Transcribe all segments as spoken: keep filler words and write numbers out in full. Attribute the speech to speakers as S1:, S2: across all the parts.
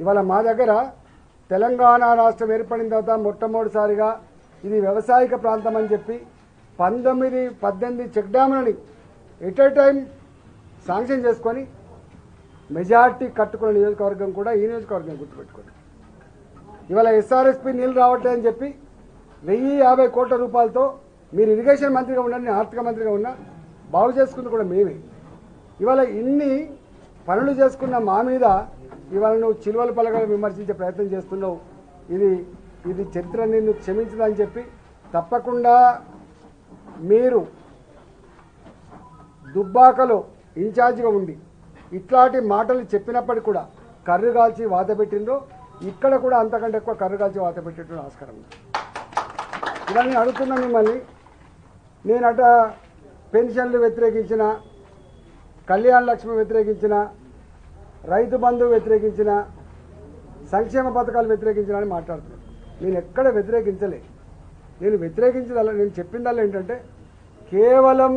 S1: ఇవాళ మా దగ్గర తెలంగాణ రాష్ట్రం ఏర్పడిన తర్వాత మొట్టమొదటిసారిగా ఇది వ్యవసాయక ప్రాంతం అని చెప్పి పంతొమ్మిది పద్దెనిమిది చెక్ డ్యాములని ఎట్ ఏ టైం శాంక్షన్ చేసుకొని మెజార్టీ కట్టుకున్న నియోజకవర్గం కూడా ఈ నియోజకవర్గం గుర్తుపెట్టుకోండి. ఇవాళ ఎస్ఆర్ఎస్పి నీళ్ళు రావట్లేదని చెప్పి వెయ్యి యాభై కోట్ల రూపాయలతో మీరు ఇరిగేషన్ మంత్రిగా ఉండండి, ఆర్థిక మంత్రిగా ఉన్నా బాగు చేసుకుంది కూడా మేమే. ఇవాళ ఇన్ని పనులు చేసుకున్న మా మీద ఇవాళ నువ్వు చిలువల పలకలు విమర్శించే ప్రయత్నం చేస్తున్నావు. ఇది ఇది చరిత్ర నిన్ను క్షమించదని చెప్పి తప్పకుండా మీరు దుబ్బాకలో ఇన్ఛార్జిగా ఉండి ఇట్లాంటి మాటలు చెప్పినప్పటికీ కూడా కర్రు కాల్చి వాత పెట్టిండ్రో ఇక్కడ కూడా అంతకంటే ఎక్కువ కర్రు కాల్చి వాత పెట్టేటువంటి ఆస్కారం ఉంది. ఇలా నేను అడుగుతున్నా మిమ్మల్ని, నేనట పెన్షన్లు వ్యతిరేకించిన, కళ్యాణ లక్ష్మి వ్యతిరేకించిన, రైతు బంధువు వ్యతిరేకించిన, సంక్షేమ పథకాలు వ్యతిరేకించిన అని మాట్లాడుతున్నాను. నేను ఎక్కడ వ్యతిరేకించలే. నేను వ్యతిరేకించదల్లా నేను చెప్పిందల్లా ఏంటంటే కేవలం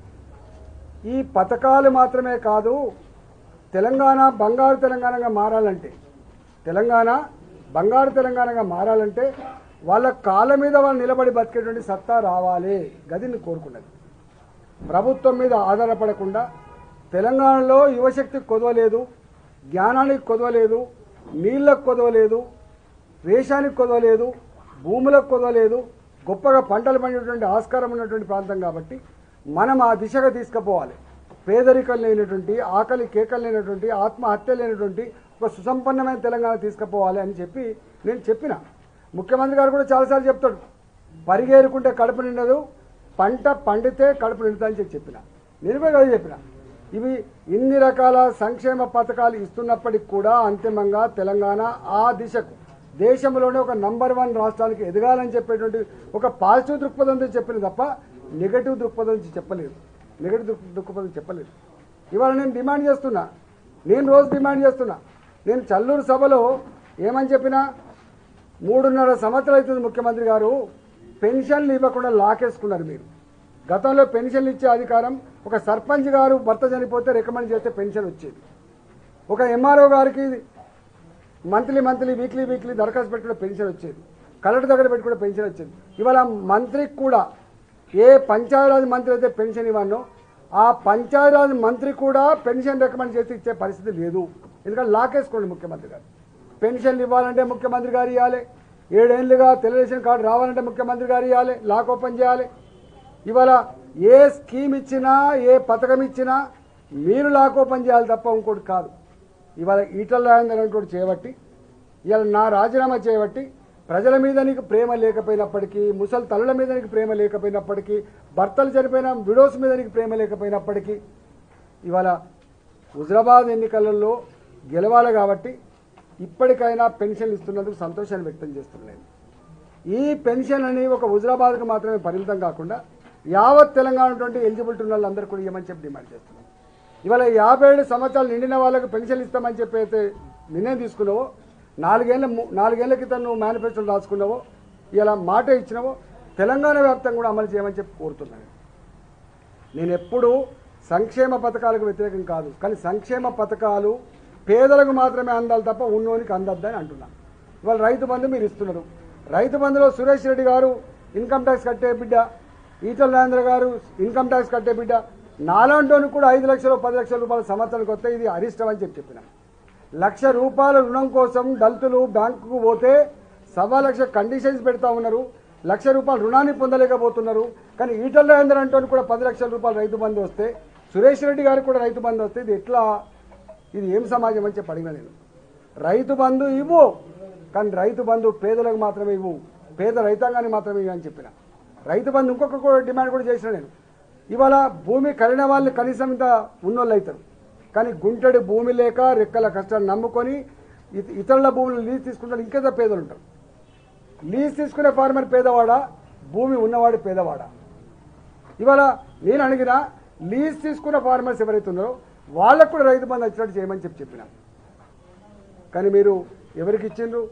S1: ఈ పథకాలు మాత్రమే కాదు, తెలంగాణ బంగారు తెలంగాణగా మారాలంటే తెలంగాణ బంగారు తెలంగాణగా మారాలంటే వాళ్ళ కాళ్ళ మీద వాళ్ళు నిలబడి బతికేటువంటి సత్తా రావాలి. గదిని కోరుకున్నది. ప్రభుత్వం మీద ఆధారపడకుండా తెలంగాణలో యువశక్తికి కొదవలేదు, జ్ఞానానికి కొదవలేదు, నీళ్ళకు కొదవలేదు, వేషానికి కొదవలేదు, భూములకు కొదవలేదు, గొప్పగా పంటలు పండేటువంటి ఆస్కారం ఉన్నటువంటి ప్రాంతం కాబట్టి మనం ఆ దిశగా తీసుకుపోవాలి. పేదరికం లేనటువంటి, ఆకలి కేకలు లేనటువంటి, ఆత్మహత్య లేనటువంటి ఒక సుసంపన్నమైన తెలంగాణ తీసుకుపోవాలి అని చెప్పి నేను చెప్పిన. ముఖ్యమంత్రి గారు కూడా చాలాసార్లు చెప్తాడు, పరిగేరుకుంటే కడుపు నిండదు, పంట పండితే కడుపు నిండుతుందని చెప్పి చెప్పిన. నేను కూడా కదా చెప్పిన. ఇవి ఇన్ని రకాల సంక్షేమ పథకాలు ఇస్తున్నప్పటికి కూడా అంతిమంగా తెలంగాణ ఆ దిశకు దేశంలోనే ఒక నంబర్ వన్ రాష్ట్రానికి ఎదగాలని చెప్పేటువంటి ఒక పాజిటివ్ దృక్పథంతో చెప్పిన తప్ప నెగటివ్ దృక్పథం నుంచి చెప్పలేదు. నెగటివ్ దృక్పథం చెప్పలేదు. ఇవాళ నేను డిమాండ్ చేస్తున్నా, నేను రోజు డిమాండ్ చేస్తున్నా. నేను చల్లూరు సభలో ఏమని చెప్పినా, మూడున్నర సంవత్సరాలు అవుతుంది ముఖ్యమంత్రి గారు పెన్షన్లు ఇవ్వకుండా లాకేసుకున్నారు. మీరు గతంలో పెన్షన్లు ఇచ్చే అధికారం ఒక సర్పంచ్ గారు భర్త చనిపోతే రికమెండ్ చేస్తే పెన్షన్ వచ్చేది. ఒక ఎంఆర్ఓ గారికి మంత్లీ మంత్లీ వీక్లీ వీక్లీ దరఖాస్తు పెట్టుకునే పెన్షన్ వచ్చేది. కలెక్టర్ దగ్గర పెట్టుకునే పెన్షన్ వచ్చేది. ఇవాళ మంత్రికి కూడా ఏ పంచాయతీరాజ్ మంత్రి అయితే పెన్షన్ ఇవ్వనో ఆ పంచాయతీరాజ్ మంత్రి కూడా పెన్షన్ రికమెండ్ చేసి ఇచ్చే పరిస్థితి లేదు. ఎందుకంటే లాకేసుకోండి ముఖ్యమంత్రి గారు. పెన్షన్లు ఇవ్వాలంటే ముఖ్యమంత్రి గారు ఇవ్వాలి, ఏడేళ్లుగా తెలుగుదేశం కార్డు రావాలంటే ముఖ్యమంత్రి గారు ఇవ్వాలి, లాక్ ఓపెన్ చేయాలి. ఇవాళ ఏ స్కీమ్ ఇచ్చినా ఏ పథకం ఇచ్చినా మీరు లాక్ ఓపెన్ చేయాలి తప్ప ఇంకోటి కాదు. ఇవాళ ఈటల రాజేందర్ అనేటువంటి చేయబట్టి, ఇవాళ నా రాజీనామా చేయబట్టి ప్రజల మీద నీకు ప్రేమ లేకపోయినప్పటికీ, ముసలి తల్లుల మీద నీకు ప్రేమ లేకపోయినప్పటికీ, భర్తలు చనిపోయిన విడోస్ మీద నీకు ప్రేమ లేకపోయినప్పటికీ ఇవాళ హుజరాబాద్ ఎన్నికలలో గెలవాలి కాబట్టి ఇప్పటికైనా పెన్షన్లు ఇస్తున్నందుకు సంతోషాన్ని వ్యక్తం చేస్తున్నాను. ఈ పెన్షన్ అని ఒక హుజరాబాద్కు మాత్రమే పరిమితం కాకుండా యావత్ తెలంగాణ ఉన్నటువంటి ఎలిజిబిలిటీ ఉన్న వాళ్ళందరూ కూడా ఇవ్వమని చెప్పి డిమాండ్ చేస్తున్నాం. ఇవాళ యాభై ఏడు సంవత్సరాలు నిండిన వాళ్ళకు పెన్షన్ ఇస్తామని చెప్పి అయితే నిర్ణయం తీసుకున్నావో, నాలుగేళ్ల నాలుగేళ్ల క్రితం నువ్వు మేనిఫెస్టోలు రాసుకున్నావో, ఇలా మాట ఇచ్చినావో తెలంగాణ వ్యాప్తంగా కూడా అమలు చేయమని చెప్పి కోరుతున్నాను. నేను ఎప్పుడూ సంక్షేమ పథకాలకు వ్యతిరేకం కాదు, కానీ సంక్షేమ పథకాలు పేదలకు మాత్రమే అందాలి తప్ప ఉన్నోనికి అందద్దని అంటున్నాను. ఇవాళ రైతు బంధు మీరు ఇస్తున్నారు. రైతు బంధులో సురేష్ రెడ్డి గారు ఇన్కమ్ ట్యాక్స్ కట్టే బిడ్డ, ఈటల రాజేంద్ర గారు ఇన్కమ్ ట్యాక్స్ కట్టే బిడ్డ, నాలాంటోనికి కూడా ఐదు లక్షలు పది లక్షల రూపాయల సంవత్సరానికి వస్తే ఇది అరిష్టం అని చెప్పి చెప్పిన. లక్ష రూపాయల రుణం కోసం దళితులు బ్యాంకుకు పోతే సవా లక్ష కండిషన్స్ పెడతా ఉన్నారు. లక్ష రూపాయల రుణాన్ని పొందలేకపోతున్నారు. కానీ ఈటల రాజేంద్ర అంటోని కూడా పది లక్షల రూపాయలు రైతు బంధు వస్తే, సురేష్ రెడ్డి గారికి కూడా రైతు బంధు వస్తే ఇది ఎట్లా, ఇది ఏం సమాజం అని చెప్పి అడిగిన నేను. రైతు బంధు ఇవ్వు, కానీ రైతు బంధు పేదలకు మాత్రమే ఇవ్వు, పేద రైతాంగాన్ని మాత్రమే ఇవ్వు అని చెప్పిన. రైతు బంధు ఇంకొక కూడా డిమాండ్ కూడా చేసిన నేను. ఇవాళ భూమి కలిగిన వాళ్ళు కనీసం ఇంత ఉన్నోళ్ళు అవుతారు, కానీ గుంటడి భూమి లేక రెక్కల కష్టాన్ని నమ్ముకొని ఇతరుల భూములు లీజ్ తీసుకుంటారు, ఇంకేదో పేదలు ఉంటారు. లీజ్ తీసుకునే ఫార్మర్ పేదవాడా, భూమి ఉన్నవాడు పేదవాడా? ఇవాళ నేను అడిగిన లీజ్ తీసుకున్న ఫార్మర్స్ ఎవరైతే ఉన్నారో వాళ్ళకు కూడా రైతు బంధు వచ్చినట్టు చేయమని చెప్పి చెప్పిన. కానీ మీరు ఎవరికి ఇచ్చిండ్రు?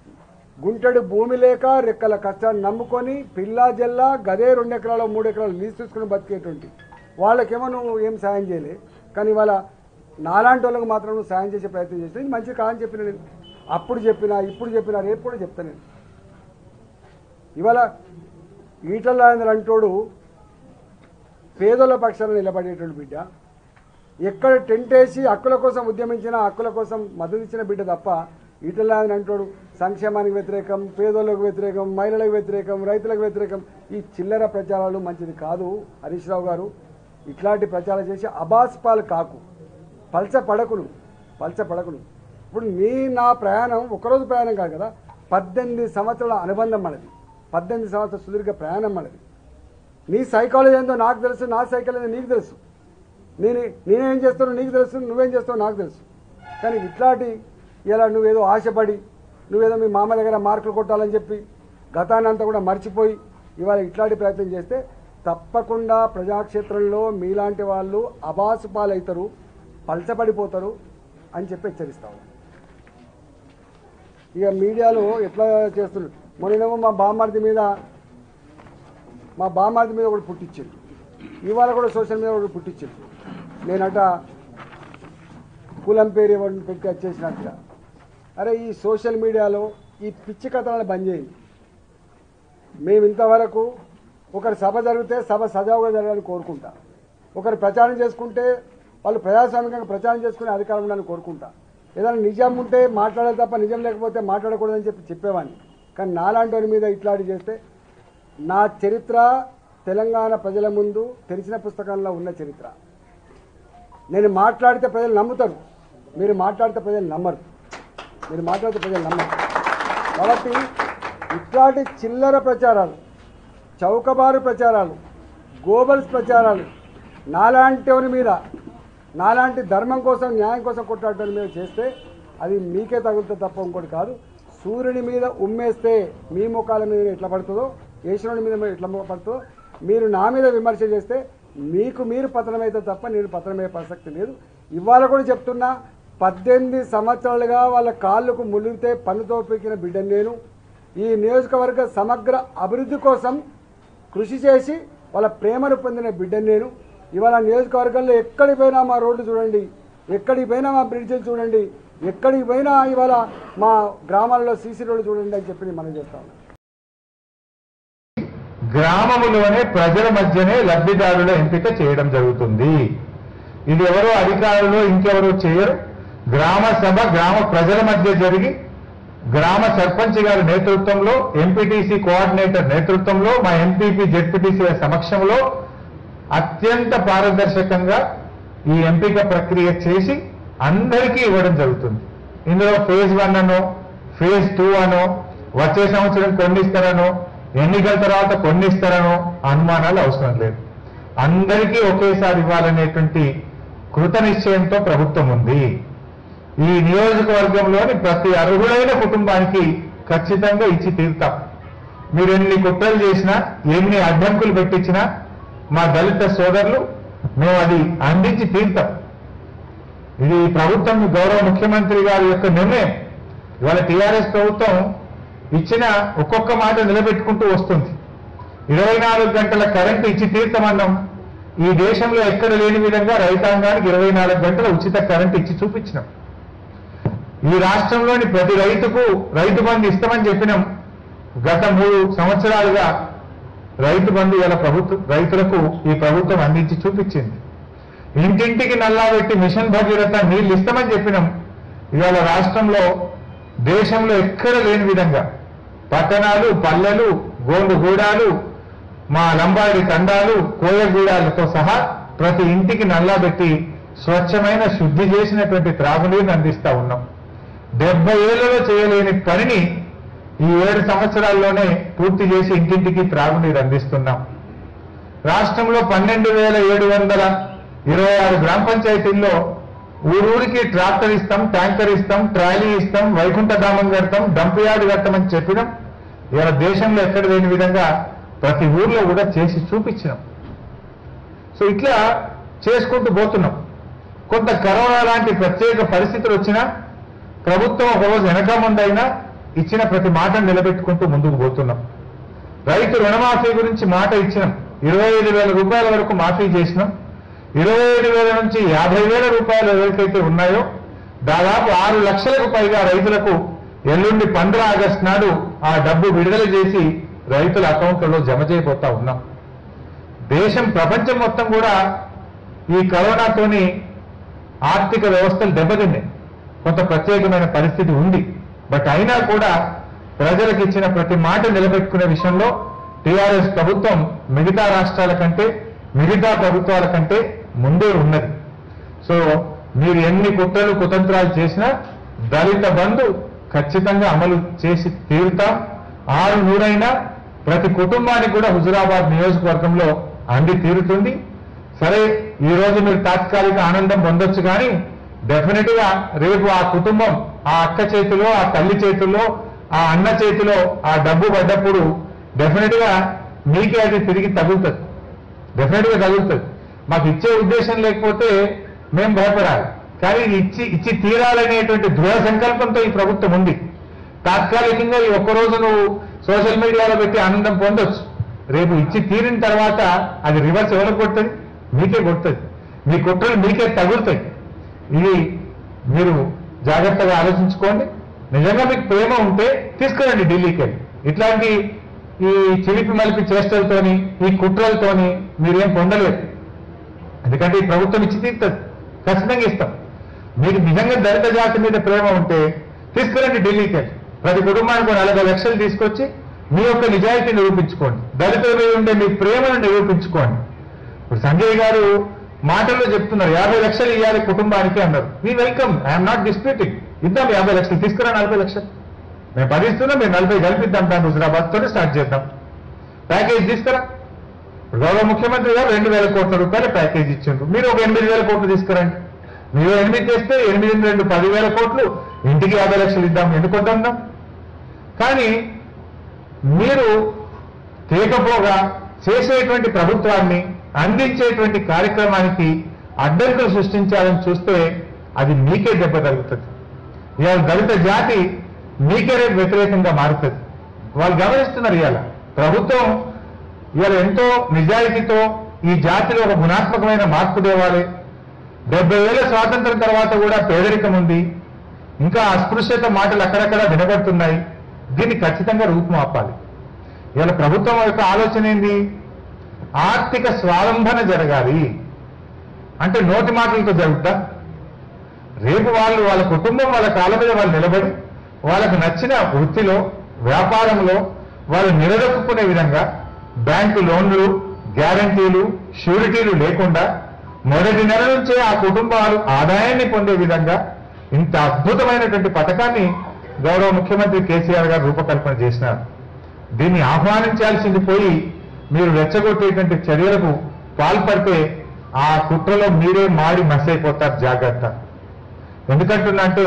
S1: గుంటడి భూమి లేక రెక్కల కష్టాన్ని నమ్ముకొని పిల్లా జల్లా గదే రెండు ఎకరాలు మూడు ఎకరాలు లీజ్ తీసుకుని బతికేటువంటి వాళ్ళకేమో నువ్వు ఏం సాయం చేయలే. కానీ వాళ్ళ నాలాంటి వాళ్ళకు మాత్రం నువ్వు సాయం చేసే ప్రయత్నం చేస్తే ఇది మంచిది కాదని చెప్పిన నేను. అప్పుడు చెప్పినా ఇప్పుడు చెప్పినా రేపు కూడా చెప్తా నేను. ఇవాళ ఈటల రాజేందర్ అంటోడు పేదల పక్షాన నిలబడేటువంటి బిడ్డ, ఎక్కడ టెంట్ వేసి హక్కుల కోసం ఉద్యమించిన హక్కుల కోసం మద్దతు ఇచ్చిన బిడ్డ తప్ప ఈటల రాజేందర్ అంటోడు సంక్షేమానికి వ్యతిరేకం, పేదోళ్ళకు వ్యతిరేకం, మహిళలకు వ్యతిరేకం, రైతులకు వ్యతిరేకం, ఈ చిల్లర ప్రచారాలు మంచిది కాదు. హరీష్ రావు గారు ఇట్లాంటి ప్రచారం చేసి అబాస్పాలు కాకు, పల్చ పడకును పల్చ పడకును ఇప్పుడు నీ నా ప్రయాణం ఒకరోజు ప్రయాణం కాదు కదా, పద్దెనిమిది సంవత్సరాల అనుబంధం మనది, పద్దెనిమిది సంవత్సరాల సుదీర్ఘ ప్రయాణం మనది. నీ సైకాలజీ ఏందో నాకు తెలుసు, నా సైకాలజీ ఏందో నీకు తెలుసు, నేను నేనేం చేస్తానో నీకు తెలుసు, నువ్వేం చేస్తావో నాకు తెలుసు. కానీ ఇట్లాంటి ఇలా నువ్వేదో ఆశపడి నువ్వేదో మీ మామ దగ్గర మార్కులు కొట్టాలని చెప్పి గతాన్ని అంతా కూడా మర్చిపోయి ఇవాళ ఇట్లాంటి ప్రయత్నం చేస్తే తప్పకుండా ప్రజాక్షేత్రంలో మీలాంటి వాళ్ళు అబాసు పాలవుతారు, పలచబడిపోతారు అని చెప్పి హెచ్చరిస్తాము. ఇక మీడియాలో ఎట్లా చేస్తున్నారు, మొన్నేమో మా బామ్మార్ది మీద మా బామ్మార్ది మీద ఒకటి పుట్టించారు, ఇవాళ కూడా సోషల్ మీడియా ఒకటి పుట్టించారు. నేనట కులం పేరు ఇవ్వడం పెట్టి వచ్చేసినట్టుగా. అరే ఈ సోషల్ మీడియాలో ఈ పిచ్చి కథలను బంద్ చేయండి. మేము ఇంతవరకు ఒకరి సభ జరిగితే సభ సజావుగా జరగాలని కోరుకుంటా, ఒకరు ప్రచారం చేసుకుంటే వాళ్ళు ప్రజాస్వామికంగా ప్రచారం చేసుకునే అధికారం ఉండాలని కోరుకుంటా. ఏదైనా నిజం ఉంటే మాట్లాడాలి తప్ప నిజం లేకపోతే మాట్లాడకూడదని చెప్పి చెప్పేవాడిని. కానీ నాలాంటి వారి మీద ఇట్లాంటి చేస్తే నా చరిత్ర తెలంగాణ ప్రజల ముందు తెరిచిన పుస్తకంలో ఉన్న చరిత్ర. నేను మాట్లాడితే ప్రజలు నమ్ముతారు, మీరు మాట్లాడితే ప్రజలు నమ్మరు, మీరు మాట్లాడితే ప్రజలు నమ్మరు. కాబట్టి ఇట్లాంటి చిల్లర ప్రచారాలు, చౌకబారు ప్రచారాలు, గోబల్స్ ప్రచారాలు నాలాంటి మీద నాలాంటి ధర్మం కోసం న్యాయం కోసం కొట్లాడటం మీద చేస్తే అది మీకే తగులుతుంది తప్ప ఇంకోటి కాదు. సూర్యుని మీద ఉమ్మేస్తే మీ ముఖాల మీద ఎట్లా పడుతుందో, ఈశ్వరుని మీద ఎట్లా పడుతుందో, మీరు నా మీద విమర్శ చేస్తే మీకు మీరు పతనమైతే తప్ప నేను పతనమయ్యే ప్రసక్తి లేదు. ఇవాళ కూడా చెప్తున్నా, పద్దెనిమిది సంవత్సరాలుగా వాళ్ళ కాళ్ళకు ముళ్ళితే పన్నుతో పీకిన బిడ్డను నేను. ఈ నియోజకవర్గ సమగ్ర అభివృద్ధి కోసం కృషి చేసి వాళ్ళ ప్రేమను పొందిన బిడ్డను నేను. ఇవాళ నియోజకవర్గంలో ఎక్కడికి పోయినా మా రోడ్డు చూడండి, ఎక్కడికి పోయినా మా బ్రిడ్జిలు చూడండి, ఎక్కడికి పోయినా ఇవాళ మా గ్రామాల్లో సీసీ రోడ్లు చూడండి అని చెప్పి మనం చేస్తాం.
S2: గ్రామములోనే ప్రజల మధ్యనే లబ్ధిదారుల ఎంపిక చేయడం జరుగుతుంది. ఇది ఎవరో అధికారులు ఇంకెవరో చేయరు. గ్రామ సభ గ్రామ ప్రజల మధ్య జరిగి గ్రామ సర్పంచ్ గారి నేతృత్వంలో, ఎంపీటీసీ కోఆర్డినేటర్ నేతృత్వంలో, మా ఎంపీపీ జెడ్పీటీసీల సమక్షంలో అత్యంత పారదర్శకంగా ఈ ఎంపిక ప్రక్రియ చేసి అందరికీ ఇవ్వడం జరుగుతుంది. ఇందులో ఫేజ్ వన్ అనో ఫేజ్ టూ అనో వచ్చే సంవత్సరం కొన్ని ఇస్తారనో ఎన్నికల తర్వాత కొన్ని ఇస్తారనో అనుమానాలు అవసరం లేదు. అందరికీ ఒకేసారి ఇవ్వాలనేటువంటి కృత నిశ్చయంతో ప్రభుత్వం ఉంది. ఈ నియోజకవర్గంలోని ప్రతి అర్హులైన కుటుంబానికి ఖచ్చితంగా ఇచ్చి తీరుతాం. మీరు ఎన్ని కుట్రలు చేసినా, ఎన్ని అడ్డంకులు పెట్టించినా మా దళిత సోదరులు మేము అది అందించి తీరుతాం. ఇది ప్రభుత్వం గౌరవ ముఖ్యమంత్రి గారి యొక్క నిర్ణయం. ఇవాళ టీఆర్ఎస్ ప్రభుత్వం ఇచ్చిన ఒక్కొక్క మాట నిలబెట్టుకుంటూ వస్తుంది. ఇరవై నాలుగు గంటల కరెంటు ఇచ్చి తీర్థమన్నాం. ఈ దేశంలో ఎక్కడ లేని విధంగా రైతాంగానికి ఇరవై నాలుగు గంటల ఉచిత కరెంటు ఇచ్చి చూపించినాం. ఈ రాష్ట్రంలోని ప్రతి రైతుకు రైతు బంధు ఇస్తామని చెప్పినాం. గత మూడు సంవత్సరాలుగా రైతు బంధు ఇలా ప్రభుత్వం రైతులకు ఈ ప్రభుత్వం అందించి చూపించింది. ఇంటింటికి నల్లా పెట్టి మిషన్ భగీరథ నీళ్లు ఇస్తామని చెప్పినాం. ఇవాళ రాష్ట్రంలో దేశంలో ఎక్కడ లేని విధంగా పట్టణాలు, పల్లెలు, గోండుగూడాలు, మా లంబాడి తండాలు, కోయగూడాలతో సహా ప్రతి ఇంటికి నల్లా పెట్టి స్వచ్ఛమైన శుద్ధి చేసినటువంటి త్రాగునీరుని అందిస్తా ఉన్నాం. డెబ్బై ఏళ్లలో చేయలేని పనిని ఈ ఏడు సంవత్సరాల్లోనే పూర్తి చేసి ఇంటింటికి త్రాగునీరు అందిస్తున్నాం. రాష్ట్రంలో పన్నెండు వేల ఏడు వందల ఇరవై ఆరు గ్రామ పంచాయతీల్లో ఊరూరికి ట్రాక్టర్ ఇస్తాం, ట్యాంకర్ ఇస్తాం, ట్రాలీ ఇస్తాం, వైకుంఠధామం కడతాం, డంప్ యార్డ్ కడతామని చెప్పినాం. ఇవాళ దేశంలో ఎక్కడ లేని విధంగా ప్రతి ఊర్లో కూడా చేసి చూపించినాం. సో ఇట్లా చేసుకుంటూ పోతున్నాం. కొంత కరోనా లాంటి ప్రత్యేక పరిస్థితులు వచ్చినా ప్రభుత్వం ఒకరోజు వెనక ముందైనా ఇచ్చిన ప్రతి మాటను నిలబెట్టుకుంటూ ముందుకు పోతున్నాం. రైతు రుణమాఫీ గురించి మాట ఇచ్చినాం. ఇరవై ఐదు వేల రూపాయల వరకు మాఫీ చేసినాం. ఇరవై ఐదు వేల నుంచి యాభై వేల రూపాయలు ఎవరికైతే ఉన్నాయో దాదాపు ఆరు లక్షలకు పైగా రైతులకు ఎల్లుండి పంద్ర ఆగస్టు నాడు ఆ డబ్బు విడుదల చేసి రైతుల అకౌంట్లలో జమ చేయబోతా ఉన్నాం. దేశం ప్రపంచం మొత్తం కూడా ఈ కరోనాతోని ఆర్థిక వ్యవస్థలు దెబ్బతిన్నాయి. కొంత ప్రత్యేకమైన పరిస్థితి ఉంది. బట్ అయినా కూడా ప్రజలకు ఇచ్చిన ప్రతి మాట నిలబెట్టుకునే విషయంలో టీఆర్ఎస్ ప్రభుత్వం మిగతా రాష్ట్రాల కంటే మిగతా ప్రభుత్వాల కంటే ముందే ఉన్నది. సో మీరు ఎన్ని కుట్రలు కుతంత్రాలు చేసినా దళిత బంధు ఖచ్చితంగా అమలు చేసి తీరుతాం. ఆరు నూరైనా ప్రతి కుటుంబానికి కూడా హుజురాబాద్ నియోజకవర్గంలో అంది తీరుతుంది. సరే, ఈ రోజు మీరు తాత్కాలిక ఆనందం పొందొచ్చు, కానీ డెఫినెట్ గా రేపు ఆ కుటుంబం ఆ అక్క చేతిలో, ఆ తల్లి చేతిలో, ఆ అన్న చేతిలో ఆ డబ్బు పడ్డప్పుడు డెఫినెట్ గా మీకే అది తిరిగి తగులుతుంది. డెఫినెట్ గా తగులుతుంది. మాకు ఇచ్చే ఉద్దేశం లేకపోతే మేము భయపడాలి, కానీ ఇచ్చి ఇచ్చి తీరాలనేటువంటి దృఢ సంకల్పంతో ఈ ప్రభుత్వం ఉంది. తాత్కాలికంగా ఈ ఒక్కరోజు నువ్వు సోషల్ మీడియాలో పెట్టి ఆనందం పొందొచ్చు, రేపు ఇచ్చి తీరిన తర్వాత అది రివర్స్ ఎవరికి కొడుతుంది? మీకే కొడుతుంది. మీ కుట్రలు మీకే తగులుతాయి. ఇది మీరు జాగ్రత్తగా ఆలోచించుకోండి. నిజంగా మీకు ప్రేమ ఉంటే తీసుకురండి ఢిల్లీకి వెళ్ళి. ఇట్లాంటి ఈ చిలిపి మలిపి చేష్టలతోని ఈ కుట్రలతోని మీరేం పొందలేరు. ఎందుకంటే ఈ ప్రభుత్వం ఇచ్చి తీరుతుంది, ఖచ్చితంగా ఇస్తాం. మీకు నిజంగా దళిత జాతి మీద ప్రేమ ఉంటే తీసుకురండి ఢిల్లీకి వెళ్ళి. ప్రతి కుటుంబానికి నలభై లక్షలు తీసుకొచ్చి మీ యొక్క నిజాయితీ నిరూపించుకోండి, దళితుల మీద ఉండే మీ ప్రేమను నిరూపించుకోండి. ఇప్పుడు సంజయ్ గారు మాటల్లో చెప్తున్నారు యాభై లక్షలు ఇవ్వాలి కుటుంబానికి అన్నారు. మీ వెల్కమ్, ఐఎమ్ నాట్ డిస్ప్యూటింగ్. ఇద్దాం యాభై లక్షలు, తీసుకురా నలభై లక్షలు. మేము పది ఇస్తున్నాం, మేము నలభై కలిపిద్దాం. దాన్ని హుజురాబాద్ తోనే స్టార్ట్ చేద్దాం. ప్యాకేజ్ తీసుకురా. గౌరవ ముఖ్యమంత్రి గారు రెండు వేల కోట్ల రూపాయల ప్యాకేజ్ ఇచ్చిండ్రు. మీరు ఒక ఎనిమిది వేల కోట్లు తీసుకురండి. మీరు ఎనిమిది చేస్తే ఎనిమిది రెండు పదివేల కోట్లు, ఇంటికి యాభై లక్షలు ఇద్దాం. ఎందుకు వద్దాం? కానీ మీరు తేకపోగా చేసేటువంటి ప్రభుత్వాన్ని అందించేటువంటి కార్యక్రమానికి అడ్డంకులు సృష్టించాలని చూస్తే అది మీకే దెబ్బ తగులుతుంది. ఇవాళ దళిత జాతి మీకే రేపు వ్యతిరేకంగా మారుతుంది. వాళ్ళు గమనిస్తున్నారు. ఇవాళ ప్రభుత్వం ఇవాళ ఎంతో నిజాయితీతో ఈ జాతిలో ఒక గుణాత్మకమైన మార్పు తేవాలి. డెబ్బై ఏళ్ల స్వాతంత్రం తర్వాత కూడా పేదరికం ఉంది, ఇంకా అస్పృశ్యత మాటలు అక్కడక్కడ వినబడుతున్నాయి. దీన్ని ఖచ్చితంగా రూపుమాపాలి. ఇవాళ ప్రభుత్వం యొక్క ఆలోచన ఏంది? ఆర్థిక స్వావలంబన జరగాలి అంటే నోటి మాటలతో జరుగుతా? రేపు వాళ్ళు వాళ్ళ కుటుంబం వాళ్ళ కాళ్ళ మీద వాళ్ళు నిలబడి వాళ్ళకు నచ్చిన వృత్తిలో వ్యాపారంలో వాళ్ళు నిలదొక్కునే విధంగా బ్యాంకు లోన్లు, గ్యారంటీలు, షూరిటీలు లేకుండా మొదటి నెల నుంచే ఆ కుటుంబాలు ఆదాయాన్ని పొందే విధంగా ఇంత అద్భుతమైనటువంటి పథకాన్ని గౌరవ ముఖ్యమంత్రి కేసీఆర్ గారు రూపకల్పన చేసినారు. దీన్ని ఆహ్వానించాల్సింది పోయి మీరు రెచ్చగొట్టేటువంటి చర్యలకు పాల్పడితే ఆ కుట్రలో మీరే మాడి మసైపోతారు. జాగ్రత్త. ఎందుకంటున్నంటే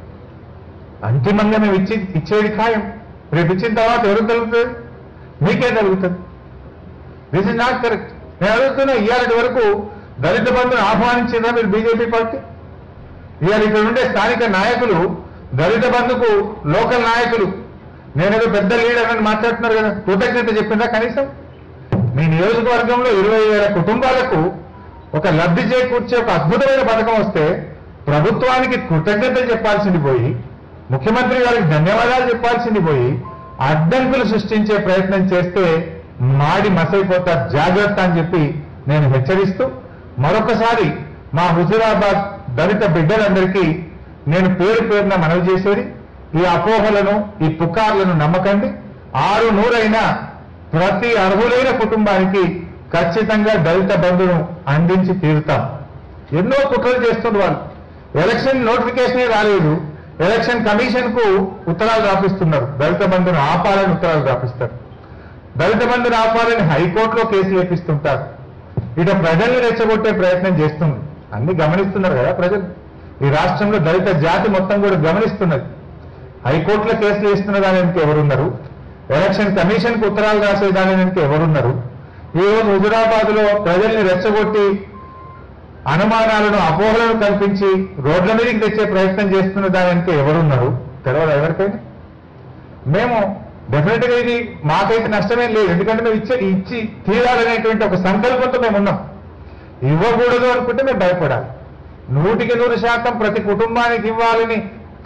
S2: అంతిమంగా మేము ఇచ్చి ఇచ్చేది ఖాయం. రేపు ఇచ్చిన తర్వాత ఎవరు తగ్గుతుంది? మీకే తగ్గుతుంది. This is not correct. నేను అడుగుతున్నా, ఇవాళ వరకు దళిత బంధును ఆహ్వానించిందా మీరు బీజేపీ పార్టీ? ఇవాళ ఇక్కడ ఉండే స్థానిక నాయకులు దళిత బంధుకు లోకల్ నాయకులు నేనేదో పెద్ద లీడర్ అని మాట్లాడుతున్నారు కదా, కృతజ్ఞత చెప్పిందా కనీసం? మీ నియోజకవర్గంలో ఇరవై వేల కుటుంబాలకు ఒక లబ్ధి చేకూర్చే ఒక అద్భుతమైన పథకం వస్తే ప్రభుత్వానికి కృతజ్ఞతలు చెప్పాల్సింది పోయి, ముఖ్యమంత్రి గారికి ధన్యవాదాలు చెప్పాల్సింది పోయి అడ్డంకులు సృష్టించే ప్రయత్నం చేస్తే మాడి మసైపోతారు. జాగ్రత్త అని చెప్పి నేను హెచ్చరిస్తూ మరొకసారి మా హుజురాబాద్ దళిత బిడ్డలందరికీ నేను పేరు పేరున మనవి చేసేది, ఈ అపోహలను ఈ పుకార్లను నమ్మకండి. ఆరు నూరైనా ప్రతి అర్హులైన కుటుంబానికి ఖచ్చితంగా దళిత బంధును అందించి తీరుతాం. ఎన్నో కుట్రలు చేస్తున్నారు వాళ్ళు. ఎలక్షన్ నోటిఫికేషనే రాలేదు, ఎలక్షన్ కమిషన్ కు ఉత్తరాలు రాపిస్తున్నారు. దళిత బంధును ఆపాలని ఉత్తరాలు రాపిస్తారు. దళిత బంధును ఆపాలని హైకోర్టులో కేసు వేపిస్తుంటారు. ఇట ప్రజల్ని రెచ్చగొట్టే ప్రయత్నం చేస్తుంది. అన్ని గమనిస్తున్నారు కదా ప్రజలు. ఈ రాష్ట్రంలో దళిత జాతి మొత్తం కూడా గమనిస్తున్నది. హైకోర్టులో కేసులు వేస్తున్న దాని వెనుక ఎవరున్నారు? ఎలక్షన్ కమిషన్ కు ఉత్తరాలు రాసే దాని వెనుక ఎవరున్నారు? ఈ రోజు హుజురాబాద్ లో ప్రజల్ని రెచ్చగొట్టి అనుమానాలను అపోహలను కల్పించి రోడ్ల మీదకి తెచ్చే ప్రయత్నం చేస్తున్న దాని వెనుక ఎవరున్నారు? తెలవదు ఎవరికైనా. మేము డెఫినెట్ గా ఇది మాకైతే నష్టమేం లేదు, ఎందుకంటే మేము ఇచ్చే ఇచ్చి తీరాలనేటువంటి ఒక సంకల్పంతో మేము ఉన్నాం. ఇవ్వకూడదు అనుకుంటే మేము భయపడాలి. నూటికి నూరు శాతం ప్రతి కుటుంబానికి ఇవ్వాలని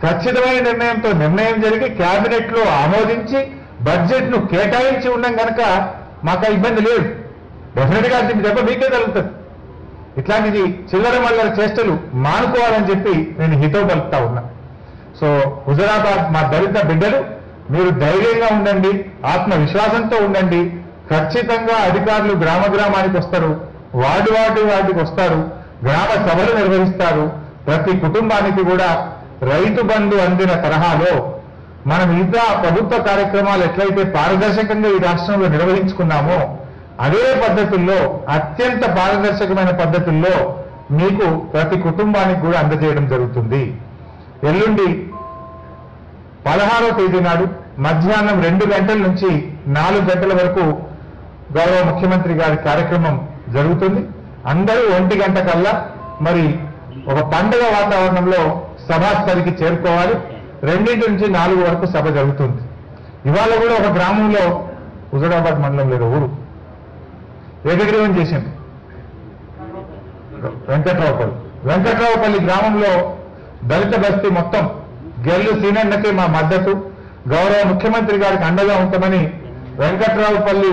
S2: ఖచ్చితమైన నిర్ణయంతో నిర్ణయం జరిగి కేబినెట్ లో ఆమోదించి బడ్జెట్ ను కేటాయించి ఉన్నాం కనుక మాకు ఆ ఇబ్బంది లేదు. డెఫినెట్ గా దీన్ని దెబ్బ మీకే తగులుతుంది. ఇట్లాంటిది చిల్లర మల్లర చేష్టలు మానుకోవాలని చెప్పి నేను హితవు పలుకుతా ఉన్నా. సో హుజరాబాద్ మా దళిత బిడ్డలు, మీరు ధైర్యంగా ఉండండి, ఆత్మవిశ్వాసంతో ఉండండి. ఖచ్చితంగా అధికారులు గ్రామ గ్రామానికి వస్తారు, వార్డు వార్డు వార్డుకి వస్తారు, గ్రామ సభలు నిర్వహిస్తారు. ప్రతి కుటుంబానికి కూడా రైతు బంధు అందిన తరహాలో మనం మిగతా ప్రభుత్వ కార్యక్రమాలు ఎట్లయితే పారదర్శకంగా ఈ రాష్ట్రంలో నిర్వహించుకున్నామో అదే పద్ధతుల్లో, అత్యంత పారదర్శకమైన పద్ధతుల్లో మీకు ప్రతి కుటుంబానికి కూడా అందజేయడం జరుగుతుంది. ఎల్లుండి పదహారో తేదీ నాడు మధ్యాహ్నం రెండు గంటల నుంచి నాలుగు గంటల వరకు గౌరవ ముఖ్యమంత్రి గారి కార్యక్రమం జరుగుతుంది. అందరూ ఒంటి గంట కల్లా మరి ఒక పండుగ వాతావరణంలో సభాస్థలికి చేరుకోవాలి. రెండింటి నుంచి నాలుగు వరకు సభ జరుగుతుంది. ఇవాళ కూడా ఒక గ్రామంలో, హుజరాబాద్ మండలంలో ఊరు ఏకగ్రీవం చేసింది వెంకట్రావుపల్లి. వెంకట్రావుపల్లి గ్రామంలో దళిత బస్తీ మొత్తం గెల్లు సీనన్నకే మా మద్దతు, గౌరవ ముఖ్యమంత్రి గారికి అండగా ఉంటామని వెంకట్రావుపల్లి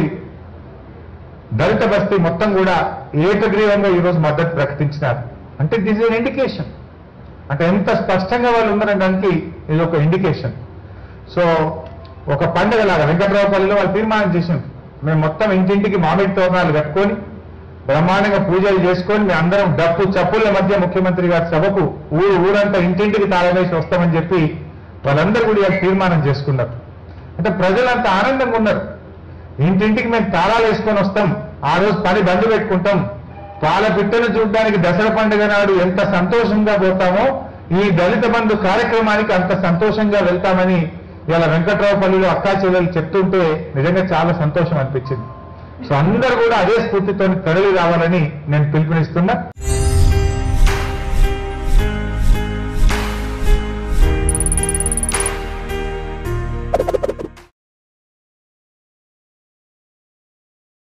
S2: దళిత బస్తీ మొత్తం కూడా ఏకగ్రీవంగా ఈరోజు మద్దతు ప్రకటించినారు. అంటే దిస్ ఇస్ ఇండికేషన్, అంటే ఎంత స్పష్టంగా వాళ్ళు ఉన్నారనడానికి ఇది ఒక ఇండికేషన్. సో ఒక పండుగలాగా వెంకట్రావుపల్లిలో వాళ్ళు తీర్మానం చేసింది, మేము మొత్తం ఇంటింటికి మామిడి తోరణాలు కట్టుకొని బ్రహ్మాండంగా పూజలు చేసుకొని మీ అందరం డప్పు చప్పుల మధ్య ముఖ్యమంత్రి గారి సభకు ఊరు ఊరంతా ఇంటింటికి తాళమేసి వస్తామని చెప్పి వాళ్ళందరూ కూడా వాళ్ళు తీర్మానం చేసుకున్నారు. అంటే ప్రజలంతా ఆనందంగా ఉన్నారు. ఇంటింటికి మేము తాళాలు వేసుకొని వస్తాం, ఆ రోజు పని బంద్ పెట్టుకుంటాం, పాల పిట్టలు చూడడానికి దసరా పండుగ నాడు ఎంత సంతోషంగా పోతామో ఈ దళిత బంధు కార్యక్రమానికి అంత సంతోషంగా వెళ్తామని ఇలా వెంకట్రావుపల్లిలో అక్కా చెల్లెలు చెప్తుంటే నిజంగా చాలా సంతోషం అనిపించింది. సో అందరూ కూడా అదే స్ఫూర్తితో తరలి రావాలని నేను పిలుపునిస్తున్నా.